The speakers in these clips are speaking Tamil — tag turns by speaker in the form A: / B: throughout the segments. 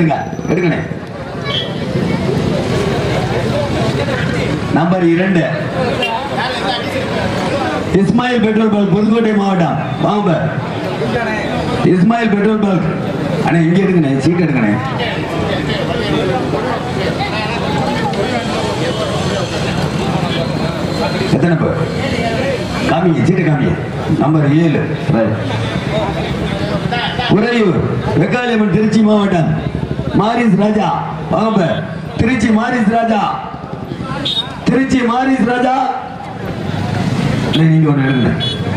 A: எடுங்க எடுக்கணே. Number 2 Ismail petrol bulk Pudukkottai மாவட்டம். வாங்க இஸ்மாயில் பெட்ரோல் பல்க். அண்ணா இங்க எடுங்கண்ணே, சீட் எடுங்கண்ணே. எத்தனை பேர் காமிங்க, சீட்டு காமிங்க. நம்பர் 7 உறையூர் வெக்காளியம்மன் திருச்சி மாவட்டம் மாரிஸ் ராஜா. வாங்க திருச்சி மாரிஸ் ராஜா, திருச்சி மாரிஸ் ராஜா. நீங்க ஒன்று எழுதுங்க.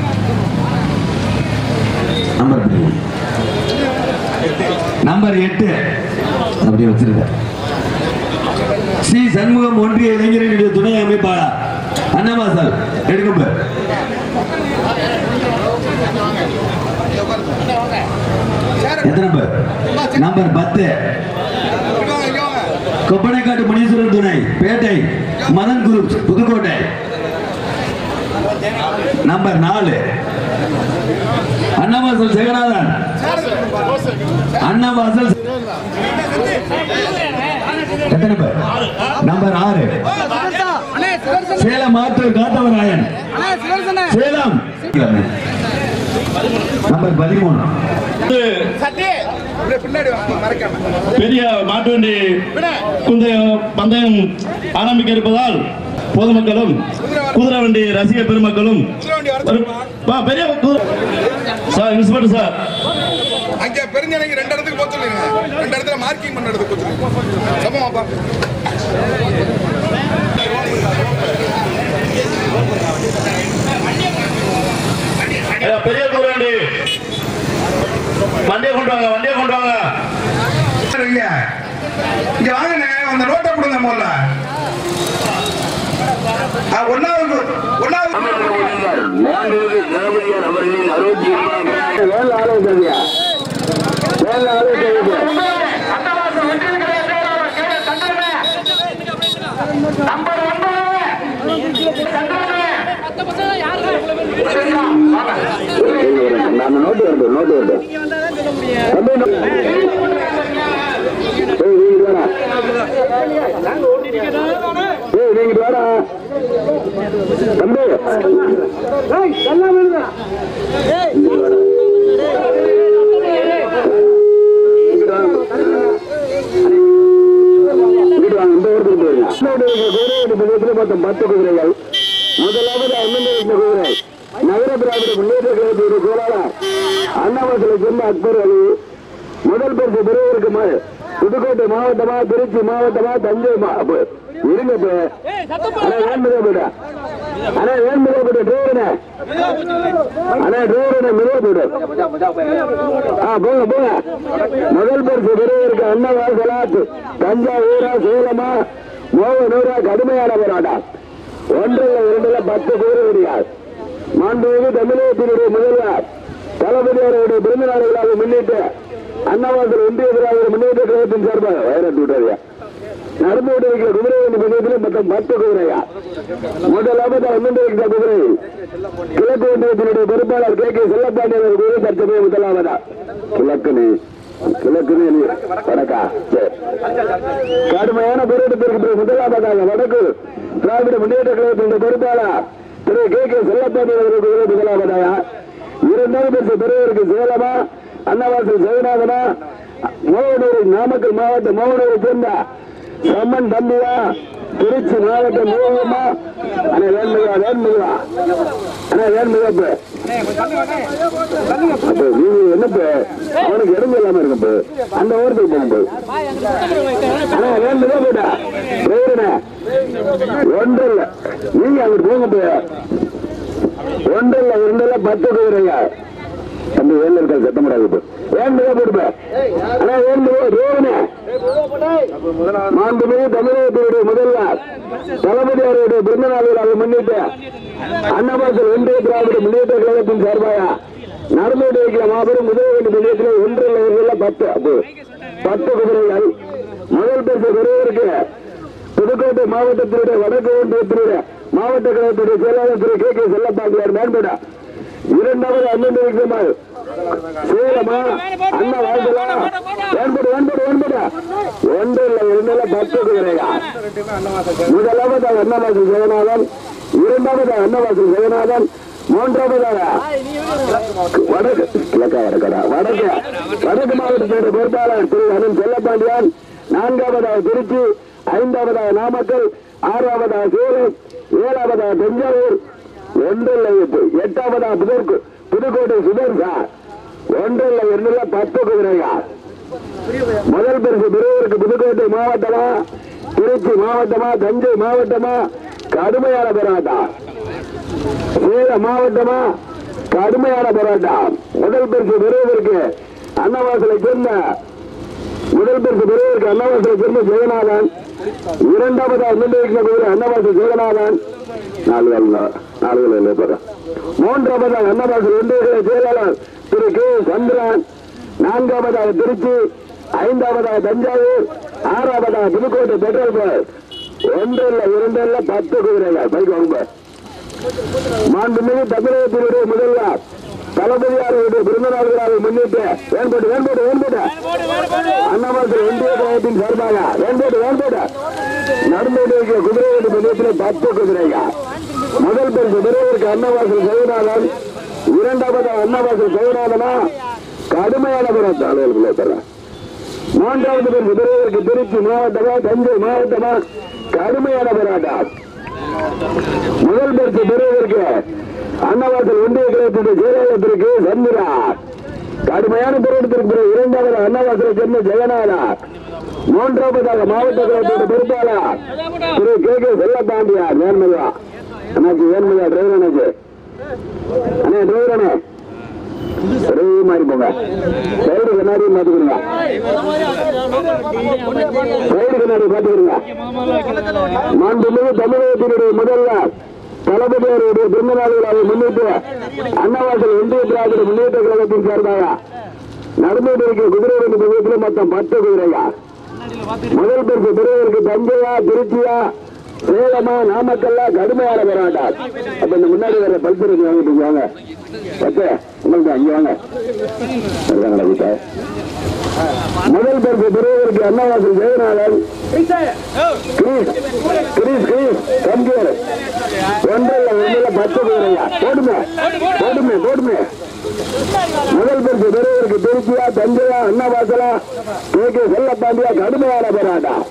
A: நம்பர் 8 அப்படியே வச்சிருக்க. ஸ்ரீ சண்முகம் ஒன்றிய இளைஞர்களுடைய துணை அமைப்பாளர் அன்னவாசல் எடுக்க. எத்தனை பேர்? நம்பர் 10 கொப்பனைக்காட்டு முனீஸ்வரர் துணை பேட்டை மதன் குரூப் புதுக்கோட்டை. நம்பர் 4 அன்னவாசல் ஜெகநாதன். அன்னவாசல் எத்தனை பேர்? நம்பர் 6 சேலம் ஆற்றல் காத்தவராயன் சேலம். நம்பர் 13
B: பெரிய மாட்டுவண்டி பந்தயம் ஆரம்பிக்க இருப்பதால் பொதுமக்களும் குதிரை வண்டி ரசிக பெருமக்களும் பெரிய சார் இன்ஸ்பெக்டர் சார்
C: அங்க பெருஞ்சனைக்கு 2 இடத்துக்கு போக சொல்லுங்க. 2 இடத்துல மார்க்கிங் பண்ண இடத்துக்கு போக சொல்லுங்க. சமமாப்பா
B: பெரிய குதிரை வண்டி வண்டியை கொண்டு வாங்க, வண்டியை கொண்டு வாங்க.
C: இங்க வாங்க, அந்த நோட்டை கொடுங்க. முதல்ல ஒன்னாவது
D: நோட்டு வருது. நீங்க வேடா தம்பி மொத்தம் 10 குதிரைகள். முதலாவது அண்ணன் குதிரை நகர திராவிட முன்னேற்ற கழகத்தின் செயலாளர் அண்ணாமலை சேர்ந்த அக்பர் அலி. முதல் பரிசு பெறுவதற்கு புதுக்கோட்டை மாவட்டமா திருச்சி மாவட்டமா தஞ்சை இருங்க. வேண்முகப்பேட்டா அண்ணா வேண்முகப்பேட்டா டிரைவரனே அண்ணா டிரைவரனே மிருக போடு. போங்க போங்க. முதல் பரிசு பெறுவதற்கு அன்னவாசலா தஞ்சாவூரா சேலமா மோகனூரா கடுமையான போராட்டம். 1 2 10 குதிரைகள். மாண்புமிகு தமிழகத்தினுடைய முதல்வர் தளபதியாருடைய பிறந்த நாடுகளாக முன்னிட்டு அன்னவாசல் ஒன்றிய திராவிட முன்னேற்ற கழகத்தின் சார்பாக வைரட்டு விட்டாரியா நடந்து கொண்டிருக்கிற குதிரை பந்தயத்தில் மொத்தம் 10 குதிரையா. முதலாவது அண்ணன் குதிரை கிழக்கு ஒன்றியத்தினுடைய பொறுப்பாளர் கே செல்லப்பாண்டியன் குதிரை தற்சமய முதலாவதா. கிழக்கு வடக்கா கடுமையான போராட்டத்திற்கு முதலாவதாக வடக்கு திராவிட முன்னேற்ற கழகத்தின் பொறுப்பாளர் திரு கே செல்லப்பாண்டியன் குதிரை முதலாவதாக. 2வது பரிசு பெறுவதற்கு சேலமா அன்னவாசல் ஜெகநாதனா மோகனூர் நாமக்கல் மாவட்டம் மோகனூரை சேர்ந்த சம்மன் தம்பியா திருச்சி மாவட்டம் மோகமா அண்ணா வேண்முகா அண்ணா வேண்முகப்பு. நீங்க என்னப்பு அவனுக்கு இடம்பு இல்லாம இருக்கப்ப அந்த ஓரத்துக்கு போகும்போது அண்ணா வேண்முகா போட்டா போயிருண்ணே 1 இல்ல நீங்க அங்கிட்டு போங்க. 1 இல்ல 2 இல்ல 10 குதிரைங்க. தம்பி வேலை இருக்காது சத்தமிடாது. வேண்முகா போட்டுப்பேன். ஆனா வேண்முகா மாண்புமிகு தமிழகத்தினுடைய முதல்வர் தளபதியாருடைய பிறந்த நாள்களாக முன்னிட்டு அன்னவாசல் ஒன்றிய திராவிட முன்னேற்ற கழகத்தின் சார்பாக நடந்து கொண்டிருக்கிற மாபெரும் முதல்வர் நிலையத்தில் 1 10 குதிரைகள். முதல் பரிசு பெறுவதற்கு புதுக்கோட்டை மாவட்டத்தினுடைய வடக்கு ஒன்றியத்தினுடைய மாவட்ட கழகத்துடைய செயலாளர் திரு கே செல்லப்பாண்டியார் மேம்பட. 2வது அண்ணன் சேலமா அண்ணா வாழ்க்கலா ஒன்பது ஒன்று இல்லை 10 குதிரையா. முதலாவதாக அன்னவாசல் ஜெகநாதன், இரண்டாவதாக அன்னவாசல் ஜெகநாதன், மூன்றாவதாக வடக்கு மாவட்டத்தோட பொறுப்பாளர் திரு அனில் செல்லப்பாண்டியான், நான்காவதாக திருச்சி, ஐந்தாவதாக நாமக்கல், ஆறாவதாக சேலம், ஏழாவதாக தஞ்சாவூர், எட்டாவதாக புதுக்கோட்டை சுதர்சா, 10 குதிரையா. முதல் பரிசு பெறுவதற்கு புதுக்கோட்டை மாவட்டமா, திருச்சி மாவட்டமா, தஞ்சை மாவட்டமா, கடுமையான போராட்டம். சேலம் மாவட்டமா, கடுமையான போராட்டம். முதல் பரிசு பெறுவதற்கு அன்னவாசலை சேர்ந்த ஜெகநாதன், இரண்டாவதாக முன்னிலைக்கிற அன்னவாசல் ஜெகநாதன், மூன்றாவதாக அன்னவாசல் ஒன்றிய செயலாளர் திரு கே சந்திரன், நான்காவதாக திருச்சி, ஐந்தாவதாக தஞ்சாவூர், ஆறாவதாக புதுக்கோட்டை பெட்ரோல் பங்க். 10 குதிரைகள் பைக் வாங்க. மாண்புமிகு தமிழகத்தினுடைய முதல்வர் தளபதியாருடைய பிறந்தநாள் விழாவை முன்னிட்டு அன்னவாசல் ஒன்றிய கழகத்தின் சார்பாக நடந்து குதிரைகள் முன்னேற்ற 10 குதிரைகள். முதல் பரிசு பெறுவதற்கு அன்னவாசல் ஜெகநாதன், இரண்டாவதாக அன்னவாசல் ஜெகநாதனா, கடுமையான போராட்டம். மூன்றாவது பரிசு பெறுவதற்கு திருச்சி மாவட்டமா, தஞ்சை மாவட்டமா, கடுமையான போராட்டம். முதல் பரிசு பெறுவதற்கு அன்னவாசல் ஒன்றிய கழகத்தின் செயலாளத்திற்கு சந்திரா, கடுமையான போராட்டத்திற்கு இரண்டாவது அன்னவாசலை சேர்ந்த ஜெகநாதா, மூன்றாவதாக மாவட்ட கழகத்தின் பொறுப்பாளர் திரு கே செல்லப்பாண்டியார். வேன்மையா அண்ணாச்சி, வேன்மையா டிரைவர் அண்ணாச்சி, அண்ணே டிரைவர் அண்ணே ஒரே மாதிரி போங்க. சைடு கண்ணாடி மாத்திக்கிறீங்க, சைடு கண்ணாடி மாத்திக்கிறீங்க. மாண்புமிகு தமிழகத்தினுடைய முதல்வர் தளபதியாருடைய பிறந்தநாள் விழாவை முன்னிட்டு அன்னவாசல் ஒன்றிய திராவிட முன்னேற்ற கழகத்தின் சார்பாக நடந்து இருக்கிற குதிரை நிலையத்தில் மொத்தம் 10 குதிரையா. முதல் பரிசு பெறுவதற்கு தஞ்சையா, திருச்சியா, சேலமா, நாமக்கல்லா, கடுமையான போராட்டம். அப்ப இந்த முன்னாடி வர பல்சர் வாங்கிட்டு வாங்க, உங்களுக்கு அங்கே வாங்க. முதல் பரிசு பெறுவதற்கு அன்னவாசல் ஜெகநாதன், கம்பீர், 10 குதிரையா. போடுமே. முதல் பரிசு பெறுவதற்கு திருச்சியா, தஞ்சையா, அன்னவாசலா, கே செல்லப்பாண்டியா, கடுமையான போராட்டம்.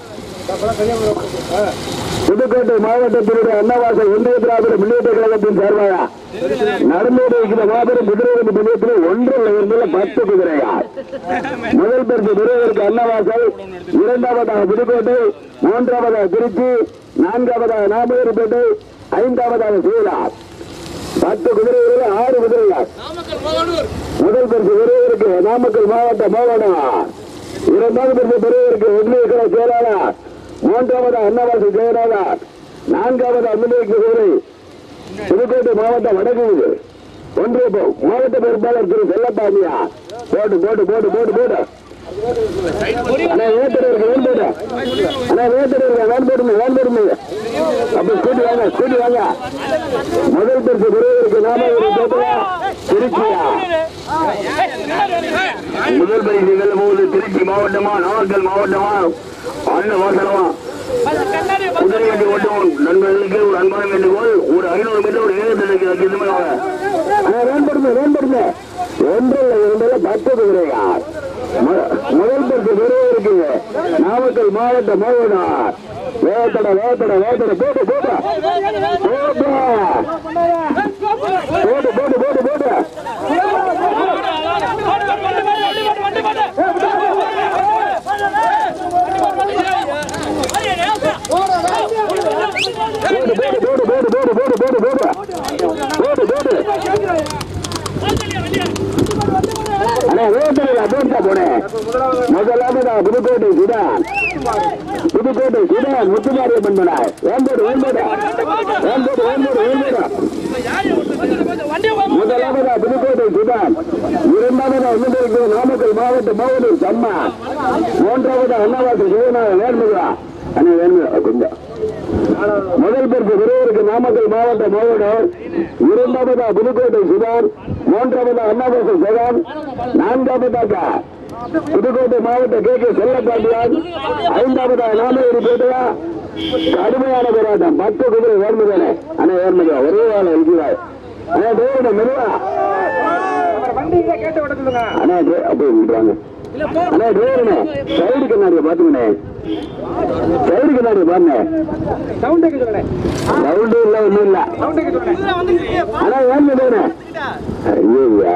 D: புதுக்கோட்டை மாவட்டத்தினுடைய அன்னவாசல் ஒன்றிய திராவிட முன்னேற்ற கழகத்தின் சார்பாக நடந்து இருக்கிற மாபெரும் குதிரை நிலையத்தில் 10 குதிரையா. முதல் பரிசு பெறுவதற்கு அன்னவாசல், இரண்டாவதாக புதுக்கோட்டை, மூன்றாவதாக திருச்சி, நான்காவதாக நாமக்கல்பேட்டை, ஐந்தாவதாக சேலம். 10 குதிரைகளில் 6 குதிரைகள். முதல் பரிசு பெறுவதற்கு நாமக்கல் மாவட்ட மோகனா, இரண்டாவது பரிசு பெறுவதற்கு ஒன்றிய கழக செயலாளர், மூன்றாவது அன்னவாசல் ஜெயராஜர், நான்காவது அம்மிலேக்கு குதிரை புதுக்கோட்டை மாவட்டம் வடக்கு ஒன்றிய மாவட்ட பொறுப்பாளர் திரு செல்லப்பாண்டியா. போட்டு அண்ணா வேட்டர் அப்ப ஸ்கூட்டி வாங்க. முதல் பரிசு பெறுவதற்கு நாமக்கல் திருச்சியா. முதல் பரிசு வெல்ல போவது திருச்சி மாவட்டமா, நாமக்கல் மாவட்டமா, அன்னவாசலமா. குதிரை வண்டி ஓட்டும் நண்பர்களுக்கு ஒரு அன்பான வேண்டுகோள், ஒரு 500 மீட்டர் ஒரு ஏகத்திற்கு வேன்படுமே. 10 குதிரையா. முதல் பரிசு பெறுவதற்கு நாமக்கல் மாவட்ட மோகனார். வேத்தட முதலாவது புதுக்கோட்டை சுதான் முத்துமாரியம்மன் மனார். முதலாவதா புதுக்கோட்டை சுதான், இரண்டாவதா நாமக்கல் மாவட்ட மோகனூர் சம்மா, மூன்றாவதா அன்னவாசல் ஜெகநாதன் வேர்முகா, அண்ணே வேணும் கொஞ்சம். முதல் பரிசு பெறுவதற்கு நாமக்கல் மாவட்ட மோகனூர், இரண்டாவதா புதுக்கோட்டை சுதான், மூன்றாவதா அண்ணாவாசல் ஜெகன், நான்காவதாக புதுக்கோட்டை மாவட்ட கே செல்லப்பாண்டியான், ஐந்தாவதா நாமகிரி பேட்டையா. கடுமையான போராட்டம். 10 குதிரை வேர்முதானே அண்ணே வேர்முதா ஒரே வேலை இருக்கிறார். அண்ணே தேவன மெதுவா அண்ணே அப்படி விட்டுறாங்க. அண்ணே தேவனே சைடு கண்ணாடியை பாத்துக்கண்ணே, சைடு கண்ணாடியை பாருங்க. சவுண்டு இல்ல ஒண்ணும் இல்ல அண்ணா வேர்முதானே. ஐயா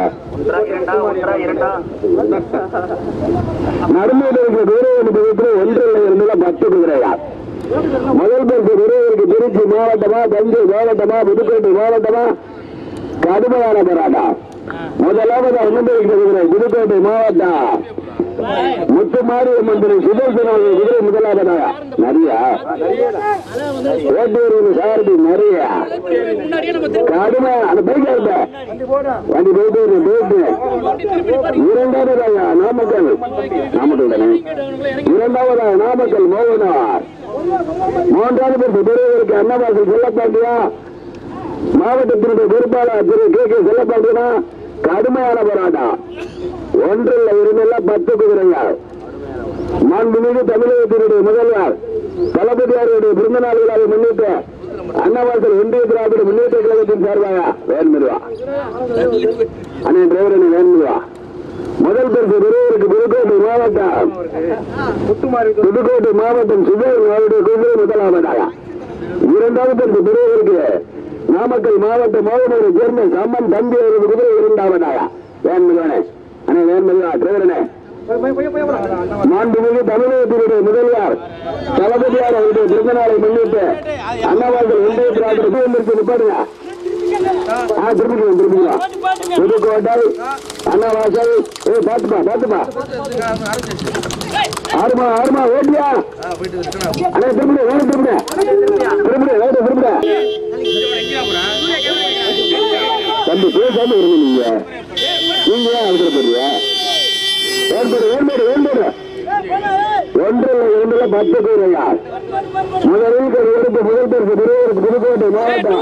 D: நடுமையில் இருக்கிற குதிரை ஒன்றில் இருந்துள்ள 10 குதிரையா. முதல் பரிசு பெறுவதற்கு திருச்சி மாவட்டமா, தஞ்சை மாவட்டமா, புதுக்கோட்டை மாவட்டமா. கடுமையான போராட்டம். முதலாவது அனுமதிக்கிறது புதுக்கோட்டை மாவட்டம் முத்துமாரியம்மன் சுதர்சன குதிரை முதலாவதாக நிறைய ஓட்டூரின் சார்பி நிறைய கடுமை அந்த பைக் வண்டி போயிட்டு இரண்டாவதாக நாமக்கல் தானே, இரண்டாவதாக நாமக்கல் மோகனார், மூன்றாவது பரிசு பெறுவதற்கு அண்ணாவாசல் செல்லப்பாண்டியா, மாவட்டத்தினுடைய பொறுப்பாளர் திரு கே செல்லப்பாண்டியனா. கடுமையான போராட்டம். ஒன்றில் இருந்தெல்லாம் 10 குதிரைகள். மாண்புமிகு தமிழகத்தினுடைய முதல்வர் தளபதியாருடைய பிறந்த நாள் விழாவை முன்னிட்டு அண்ணாவாசல் ஒன்றிய திராவிட முன்னேற்ற கழகத்தின் சார்பாக வேன்மிடுவா அண்ணே டிரைவரனை வேன்மிடுவா. முதல் பரிசு பெறுவதற்கு புதுக்கோட்டை மாவட்டம் சுதேவ் அவருடைய குதிரை முதலாவதாக. இரண்டாவது பரிசு பெறுவதற்கு நாமக்கல் மாவட்ட மோகனூரை சேர்ந்த சம்மன் தம்பி அவரது குதிரை இரண்டாவதாக வேன்மிடுவானே அண்ணே வேன்மிடுவா டிரைவரனே. மாண்புமிகு தமிழகத்தினுடைய முதல்வர் தளபதியார் அவருடைய பிறந்த நாளை முன்னிட்டு அண்ணாவாசல் ஒன்றிய திராவிட நிப்பாடுங்க. திருப்பிக்கலாம் புதுக்கோட்டை அண்ணாவாசல் பாத்துப்பா ஆறுமா ஓட்டியா அண்ணா திருப்பிட தம்பி பேசாம இருங்க. நீங்க அவசர போடுவீங்க. ஒன்றில் இரண்டுல 10 குதிரையா. முதல் பரிசு பெறுவதற்கு புதுக்கோட்டை மாவட்டம்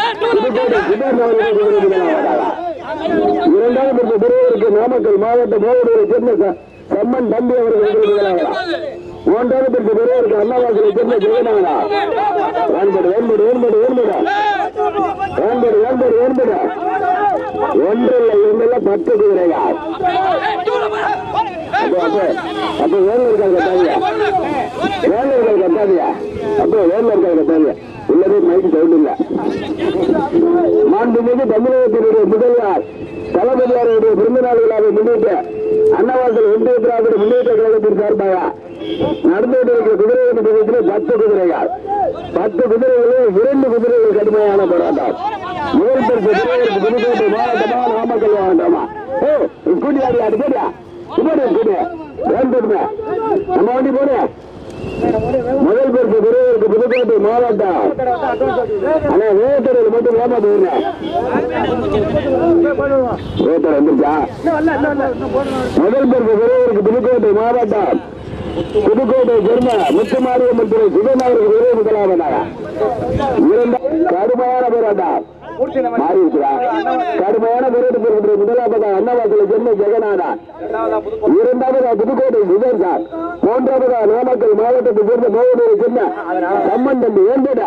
D: இரண்டாவது பரிசு பெறுவதற்கு நாமக்கல் மாவட்ட மோகனூரை சேர்ந்த சம்மன் தம்பி அவர்கள் மூன்றாவது பரிசு பெறுவதற்கு அண்ணாவாசலை சேர்ந்த ஜெகநாதா. ஒன்றில் இரண்டுல 10 குதிரையா. அப்ப வேலூர்கள் கட்டாதியா உள்ளதே மைக்கு சவுண்ட் இல்ல. மாண்புமிகு தமிழகத்தினுடைய முதல்வர் தளபதியாருடைய பிறந்த நாள் விழாவை முன்னிட்டு அண்ணாவாசல் ஒன்றிய திராவிட முன்னேற்ற கழகத்தின் சார்பாக நடந்துகிட்டு இருக்கிற குதிரை நிலையத்தில் 10 குதிரைகள். 10 குதிரைகளில் 2 குதிரைகள் கடுமையான போராட்டம். முதல் பரிசு புதுக்கோட்டை மாவட்டமா நாமக்கல் மாவட்டமா? கூட்டி அடிக்கடியா நம்ம வண்டி போடு. முதல் பரிசு பெறுவதற்கு புதுக்கோட்டை மாவட்டம் ஆனா வேட்டரையில் மட்டும் ஏமாத்துவீங்க. வேட்டரை வந்துருச்சா? முதல் பரிசு பெறுவதற்கு புதுக்கோட்டை மாவட்டம் புதுக்கோட்டை சேர்ந்த முத்துமாரியம்மன் துறை சுதநாதர் ஒரே முதலாவதாக. கடுமையான போராட்டம் மாறி இருக்கிறார். கடுமையான போராட்டத்திற்கு முதலாவதாக அண்ணாவாசலை சேர்ந்த ஜெகநாதா, இரண்டாவதா புதுக்கோட்டை சுதன் சார், மூன்றாவதா நாமக்கல் மாவட்டத்தை சேர்ந்த மோகனூரை சேர்ந்த சம்மன் தம்பி.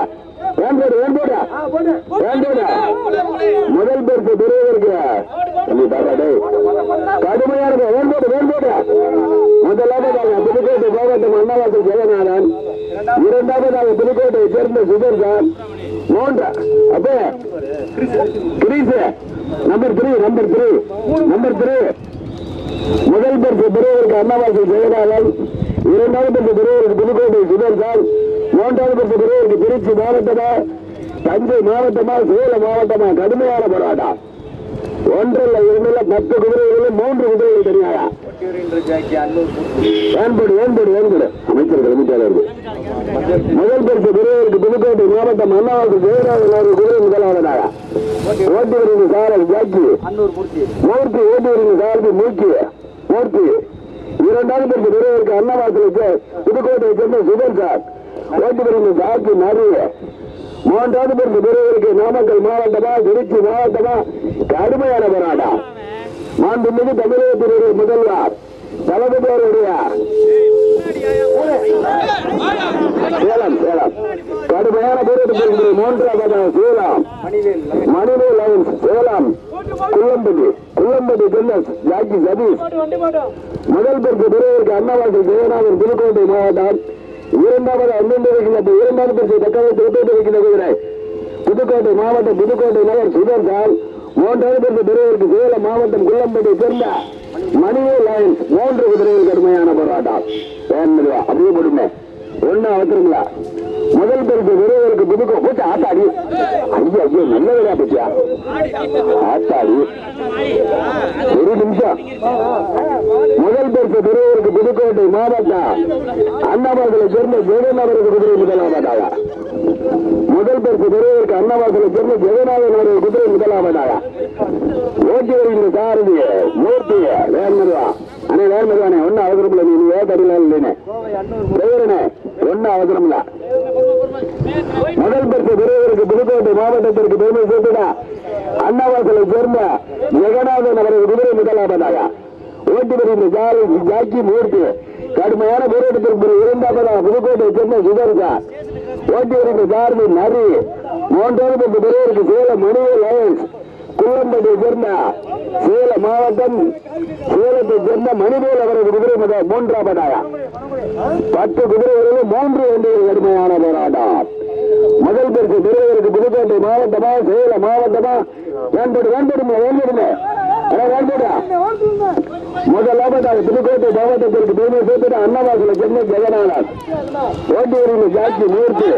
D: முதல் பரிசு பெறுவதற்கு கடுமையான முதலாவதாக புதுக்கோட்டை மாவட்டம் அண்ணாவாசல் ஜெகநாதன், இரண்டாவதாக புதுக்கோட்டை சேர்ந்த சுதன் சார், அப்ப நம்பர் 3 முதல் பரிசு பெறுவதற்கு அண்ணாவாசல் ஜெகநாதன், இரண்டாவது பரிசு பெறுவதற்கு புதுக்கோட்டை சுதன் சார், மூன்றாவது பரிசு பெறுவதற்கு திருச்சி மாவட்டமா, தஞ்சை மாவட்டமா, சேலம் மாவட்டமா. கடுமையான போராட்டம். ஒன்றில் இரண்டுல 10 குதிரைகளில் 3 குதிரைகள் தனியாயா. அமைச்சர்கள் முதல் பரிசு பெறுவதற்கு புதுக்கோட்டை மாவட்டம் அண்ணாவாசல் ஜெயராஜன் குதிரை முதலாவதாக. ஓட்டுவரின் சாரல் ஜாக்கி மூர்த்தி, ஓட்டுவரின் சாரதி மூர்த்தி. இரண்டாவது பரிசு பெறுவதற்கு அண்ணாவாசலுக்கு புதுக்கோட்டை சேர்ந்த சுதன் சார், ஓட்டு பிரிவு சாக்கி நிறைய. மூன்றாவது பரிசு பெறுவதற்கு நாமக்கல் மாவட்டமா திருச்சி மாவட்டமா கடுமையான போராட்டம். மாண்புமிகு தமிழகத்தினுடைய முதல்வர் தளபதியோருடைய சேலம் கடுமையான போராட்டத்திற்கு மூன்றாவது சேலம் மணிவேல் லைன்ஸ் சேலம் குள்ளம்பட்டி டென்னஸ் ஜாக்கி சதீஷ். முதல் பரிசு பெறுவதற்கு அன்னவாசல் ஜெயநாதன் புதுக்கோட்டை மாவட்டம். இரண்டாவது இரண்டாவது பரிசு தக்க வைத்து குதிரை புதுக்கோட்டை மாவட்டம் புதுக்கோட்டை நகர் சுதர்சால். மூன்றாவது பரிசு பெறுவதற்கு சேலம் மாவட்டம் குள்ளம்பட்டி சேர்ந்த மணிவேல் லைன்ஸ். 3 குதிரைகள் கடுமையான போராட்டம். அப்படியே போடுமே ஒண்ணு அவசரங்களா. முதல் பரிசு பெறுவதற்கு புதுக்கோட்டை ஆத்தாடி ஐயோ ஐயோ நல்ல விடா பச்சியா ஆத்தாடி ஒரு நிமிஷம். முதல் பரிசு பெறுவதற்கு புதுக்கோட்டை மாவட்டம் அன்னவாசலை சேர்ந்த ஜெகநாதனுக்கு குதிரை முதலாவதாக. முதல் பரிசு பெறுவதற்கு அன்னவாசலை சேர்ந்த ஜெகநாதன் குதிரை முதலாவதாக. ஓட்டி வருகின்ற சாரதி மூர்த்தி வேன்மருவா அண்ணே வேன்மருவானே ஒன்னும் அவசரம் இல்லை. நீ ஏதறில இல்லைனே பெயரனே ஒன்னும் அவசரம் இல்ல. முதல் பரிசு பெறுவதற்கு புதுக்கோட்டை மாவட்டத்திற்கு பெருமை சேர்த்துடா அன்னவாசலை சேர்ந்த ஜெகநாதன் அவரது குதிரை முதலாவதாக. ஓட்டி வருகின்ற ஜாக்கி மூர்த்தி கடுமையான போராட்டத்திற்கு இரண்டாவதாக புதுக்கோட்டை சேர்ந்த சுதர்சா. ஓட்டி வருகின்ற சாரதி நரி. மூன்றாவது பரிசு பெறுவதற்கு சேலம் மணிவேல் லைன்ஸ் குள்ளம்பட்டியை சேர்ந்த சேலம் மாவட்டம் சேலத்தை சேர்ந்த மணிவேல் அவரது குதிரை மூன்றாவதாக. 10 குதிரைகளிலும் 3 வண்டிகள் கடுமையான போராட்டம். முதல் பரிசு பெறுவதற்கு புதுக்கோட்டை மாவட்டமா சேலம் மாவட்டமா முதலாவதாக புதுக்கோட்டை மாவட்டத்திற்கு பெருமை சேர்த்து அன்னவாசலை சேர்ந்த ஜெகநாதன். ஓட்டி வருகின்ற ஜாக்கி மூர்த்தி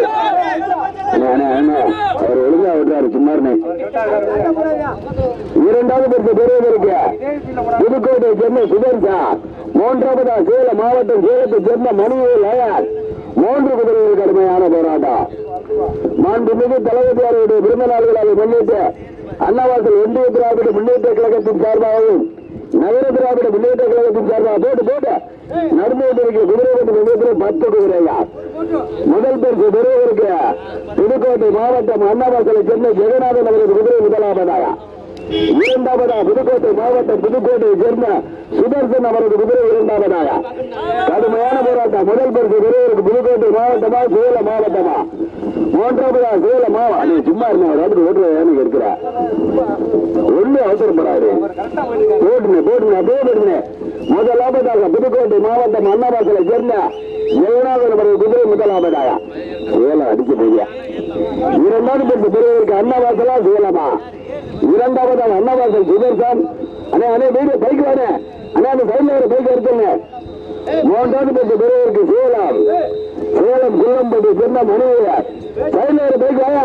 D: அவர் ஒழுங்கா விடுறாரு சும்மாருமே. இரண்டாவது பரிசு பெறுவதற்கு புதுக்கோட்டை சேர்ந்த சுதர்சா. மூன்றாவதாக சேலம் மாவட்டம் சேலத்தை சேர்ந்த மணிவேல் லைன்ஸ். 3 குதிரைகள் கடுமையான போராட்டம். மாண்புமிகு தளபதியாருடைய பிறந்த நாள்களை முன்னிட்டு அன்னவாசல் ஒன்றிய திராவிட முன்னேற்ற கழகத்தின் சார்பாகவும் நகர திராவிட முன்னேற்ற கழகத்தின் சார்பாக போட்டு நடந்துவிட்டிருக்கிற குதிரை முன்னேற்ற 10 குதிரைகள். முதல் பரிசு பெறுவதற்கு புதுக்கோட்டை மாவட்டம் அன்னவாசலை சேர்ந்த ஜெகநாதன் அவரது குதிரை முதலாவதாக. இரண்டாவதாக புதுக்கோட்டை மாவட்டம் புதுக்கோட்டையை சேர்ந்த சுதர்சன் அவரது குதிரை இரண்டாவதாக. கடுமையான போராட்டம். முதல் பரிசு பெறுவதற்கு புதுக்கோட்டை மாவட்டமா சேலம் மாவட்டமா. மூன்றாவதாக சேலம் மாவட்டம். சும்மா இருந்த ஓட்டுறேன் இருக்கிற ஒண்ணு அவசரப்படாது போட்டுனேன் அப்படியே போட்டுனேன். முதலாவதாக புதுக்கோட்டை மாவட்டம் அன்னவாசலை சேர்ந்த ஜெகநாதன் அவரது குதிரை முதலாவதாக. சேலம் அடிக்க போய்யா. இரண்டாவது பரிசு பெறுவதற்கு அன்னவாசலா சேலமா. இரண்டாவதாக அன்னவாசல் சுதர்சன். அண்ணே வீடு பைக் வானே அண்ணே அந்த சைட்ல ஒரு பைக் எடுத்துங்க. மூன்றாவது பரிசு பெறுவதற்கு சேலம் குள்ளம்பட்டி சேர்ந்த மணிவேல். சைட்ல ஒரு பைக் வாயா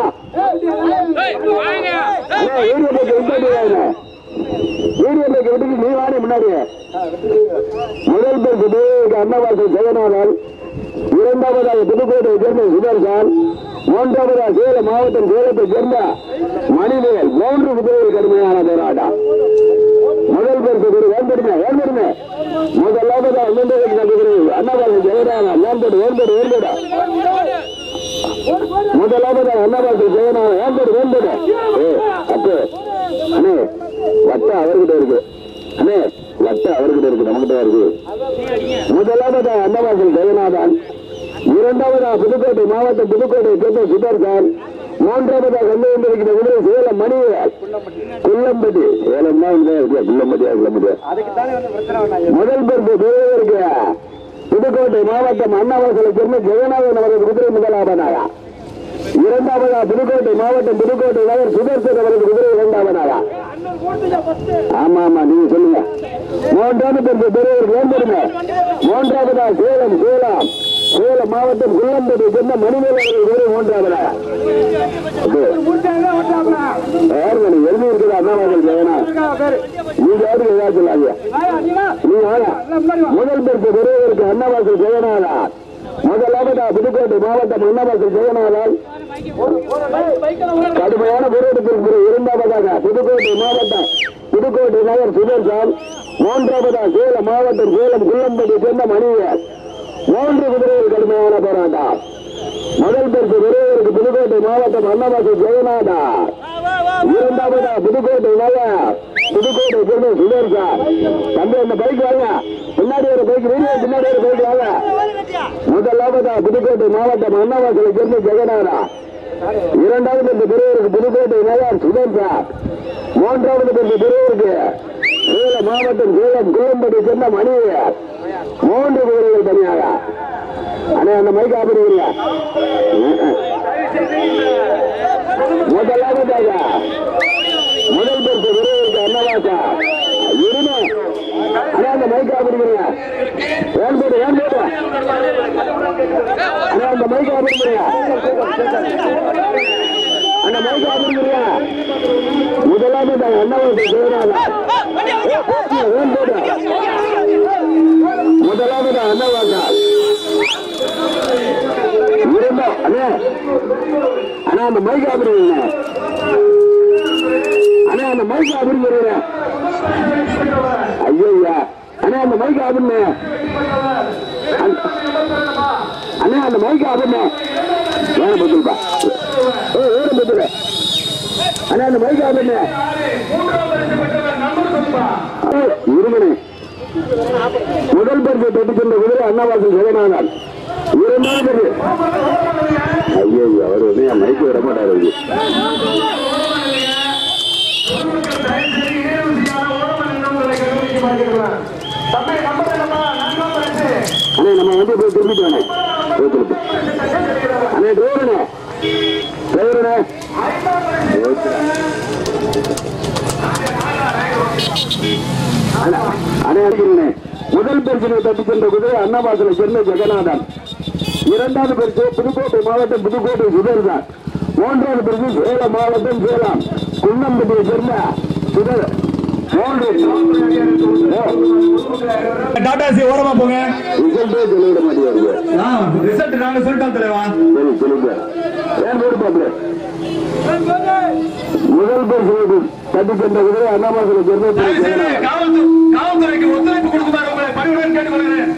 D: வீடியோ பைக் வீடியோ பைக் விட்டு நீ வானே முன்னாடி. முதல் பரிசு பெறுவதற்கு அன்னவாசல் ஜெகநாதன். இரண்டாவதாக புதுக்கோட்டையை சேர்ந்த சுதர்சன். மூன்றாவதாக சேலம் மாவட்டம் சேலத்தை சேர்ந்த மணிவேல். 3 குதிரைகள் கடுமையான போராட்டம். முதல் பரிசு வேண்டுமே முதலாவதாக அன்னவாசல் ஜெகநாதன் முதலாவதாக அன்னவாசல் ஜெகநாதன் அப்போ அண்ணே வட்ட அவர்கிட்ட இருக்கு. அண்ணே வட்ட அவர்கிட்ட இருக்கு நம்மகிட்ட இருக்கு. முதலாவதாக அன்னவாசல் ஜெகநாதன். இரண்டாவதாக புதுக்கோட்டை மாவட்டம் புதுக்கோட்டையை சேர்ந்த சுதர்சன். மூன்றாவதாக கண்டிருக்கிற குதிரை சேலம் மணிவேல் குள்ளம்பட்டி. சேலம் தான் குள்ளம்பட்டியா. முதல் பரிசு பெறுவதற்கு புதுக்கோட்டை மாவட்டம் அன்னவாசலை சேர்ந்த ஜெகநாதன் அவரது குதிரை முதலாவதாக. இரண்டாவதாக புதுக்கோட்டை மாவட்டம் புதுக்கோட்டை நகர் சுதர்சன் அவரது குதிரை இரண்டாவதாக. ஆமா நீங்க சொல்லுங்க. மூன்றாவது பரிசு பெறுவதற்கு மூன்றாவதாக சேலம் மாவட்டம் குள்ளம்பட்டி சேர்ந்த மணிவேல் அவரது குதிரை மூன்றாவதாக. எழுதி இருக்கிற அண்ணாவாசல் ஜெகநாதன். நீங்க யாருக்கு ஏதாவது சொல்லாங்க. முதல் பரிசு பெறுவதற்கு அன்னவாசல் ஜெகநாதன். முதலாவதாக புதுக்கோட்டை மாவட்டம் அன்னவாசல் ஜெகநாதன். கடுமையான போராட்டத்திற்கு இரண்டாவதாக புதுக்கோட்டை மாவட்டம் புதுக்கோட்டை நகர் சுதர்சன். மூன்றாவதாக சேலம் மாவட்டம் குள்ளம்பட்டி சேர்ந்த மணிவேல். 3 குதிரைகள் கடுமையான போராட்டம். முதல் பரிசு பெறுவதற்கு புதுக்கோட்டை மாவட்டம் அன்னவாசல் ஜெயநாதா. இரண்டாவதா புதுக்கோட்டை புதுக்கோட்டை பொண்ணு சுதர்சா. தம்பி அந்த பைக் வாங்க, பின்னாடி ஒரு பைக் வீடியோ, பின்னாடி ஒரு பைக் வாங்க. முதலாவதா புதுக்கோட்டை மாவட்டம் அன்னவாசலை சேர்ந்த ஜெகநாதா. இரண்டாவது பரிசு பெறுவதற்கு புதுக்கோட்டை நகர் சுதர்சா. மூன்றாவது பரிசு பெறுவதற்கு சேலம் மாவட்டம் சேலம் குளம்பட்டி சேர்ந்த மணி. 3 குதிரைகள் தனியாக. அண்ணே அந்த மைக் ஆப்பிடுவீங்க. முதலாவதாக முதல் பரிசு பெறுவதற்கு அன்னவாசா இருமை. அண்ணே அந்த மைக் ஆப்பிடுவீங்க. ஏன் போட்டு அண்ணே அந்த மைக் ஆப்பிடுவீங்க. அந்த மைக் ஆப்பிடுவீங்க. முதலாவதாக அன்னவாசா ஜெயநாதா. முதலாவது அன்னவாசா. இருந்தோம் அண்ணே அண்ணா அந்த மைக் ஆப்பிடுவீங்க. அண்ணே அந்த மைக் ஆப்பிடுங்க. ஐயா அண்ணே அந்த மைக் ஆப்பிடுங்க. அண்ணே அந்த மைக் ஆப்பிடுங்க. வேற பத்துப்பா வேற பத்துல. அண்ணே அந்த மைக் ஆப்பிடுங்க. இருமணி முதல் பரிசை பெற்றுச் சென்ற குதிரை அன்னவாசல் ஜெகநாதன். இரண்டாவது ஐயோ அவர் வந்து என் மைக்கு விட மாட்டாரு. அண்ணே நம்ம வந்து போய் திரும்பிட்டு வேணே. அண்ணே டிரைவரனே டிரைவரனே அண்ணே அடிக்கிறேன். முதல் பரிசினை தட்டிச் சென்ற குதிரை அன்னவாசலை சேர்ந்த ஜெகநாதன். இரண்டாவது பரிசு புதுக்கோட்டை மாவட்டம் புதுக்கோட்டை சுதர்தான். மூன்றாவது பரிசு சேலம் மாவட்டம் சேலம் குன்னம்பட்டியை சேர்ந்த சுதர்.
A: டாடாசி ஓரமா போங்க.
D: ரிசல்ட்டே சொல்லிவிட மாட்டேங்குது.
A: ரிசல்ட் நாங்க சொல்லிட்டோம் தலைவா.
D: சரி சொல்லுங்க. ஏன் போட்டு பாப்பேன். முதல் பரிசு தட்டிச் சென்ற குதிரை அன்னவாசலை சேர்ந்த
A: காவல்துறைக்கு ஒத்துழைப்பு கொடுக்குமாறு உங்களை பணிவுடன் கேட்டுக்கொள்கிறேன்.